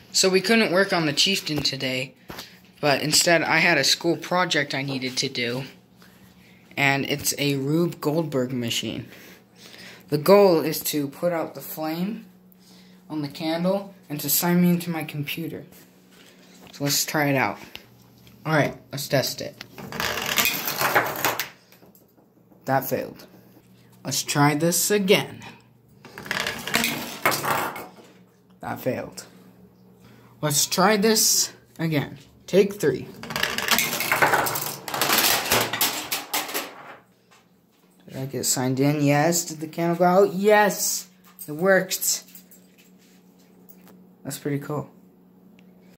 So we couldn't work on the Chieftain today, but instead I had a school project I needed to do, and it's a Rube Goldberg machine. The goal is to put out the flame on the candle and to sign me into my computer. So let's try it out. Alright, let's test it. That failed. Let's try this again. That failed. Let's try this again. Take 3. Did I get signed in? Yes. Did the candle go out? Yes! It worked. That's pretty cool.